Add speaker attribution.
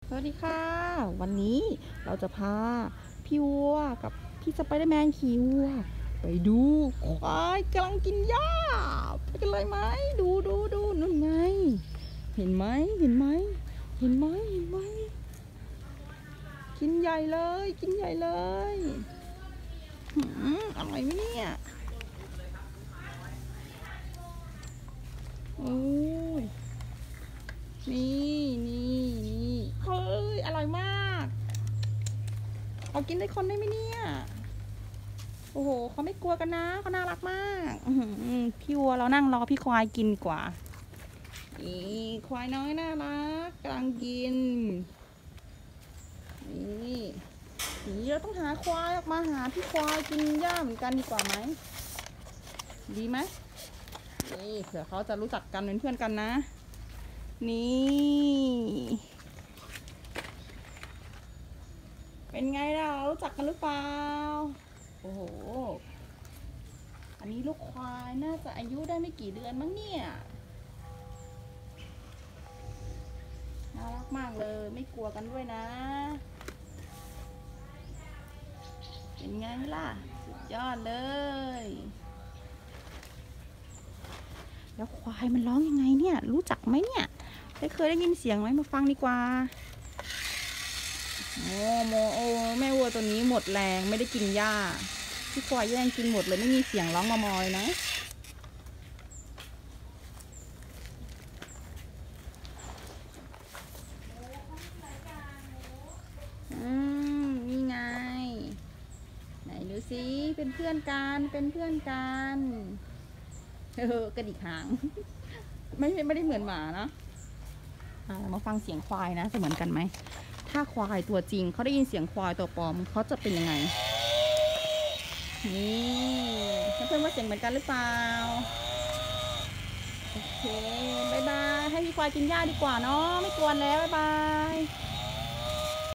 Speaker 1: สวัสดีค่ะวันนี้เราจะพาพี่วัวกับพี่สไปเดอร์แมนขี่วัวไปดูควายกำลังกินหญ้าไปกันเลยไหมดูนู่นไงเห็นไหมเห็นไหมเห็นไหมเห็นไหมกินใหญ่เลยกินใหญ่เลยอร่อยไหมเนี่ยโอ้ยนี่เฮ้ยอร่อยมากเอากินได้คนได้ไหมเนี่ยโอ้โหเขาไม่กลัวกันนะเขาน่ารักมากพี่วัวเรานั่งรอพี่ควายกินกว่านี่ควายน้อยน่ารักกำลังกินนี่เราต้องหาควายออกมาหาพี่ควายกินหญ้าเหมือนกันดีกว่าไหมดีไหมนี่เผื่อเขาจะรู้จักกันเป็นเพื่อนกันนะนี่เป็นไงล่ะรู้จักกันหรือเปล่าโอ้โหอันนี้ลูกควายน่าจะอายุได้ไม่กี่เดือนมั้งเนี่ยน่ารักมากเลยไม่กลัวกันด้วยนะเป็นไงล่ะสุดยอดเลยแล้วควายมันร้องยังไงเนี่ยรู้จักไหมเนี่ยเคยได้ยินเสียงไหมมาฟังดีกว่าโอ้แม่วัวตัวนี้หมดแรงไม่ได้กินหญ้าพี่ควายแย่งกินหมดเลยไม่มีเสียงร้องมอเลยนะนี่ไงไหนดูสิเป็นเพื่อนกันกระดิกหางไม่ได้เหมือนหมานะมาฟังเสียงควายนะจะเหมือนกันไหมถ้าควายตัวจริงเขาได้ยินเสียงควายตัวปลอมเขาจะเป็นยังไงนี่เพื่อนว่าเสียงเหมือนกันหรือเปล่าโอเคบายบายให้พี่ควายกินหญ้าดีกว่าเนาะไม่กวนแล้วบายบาย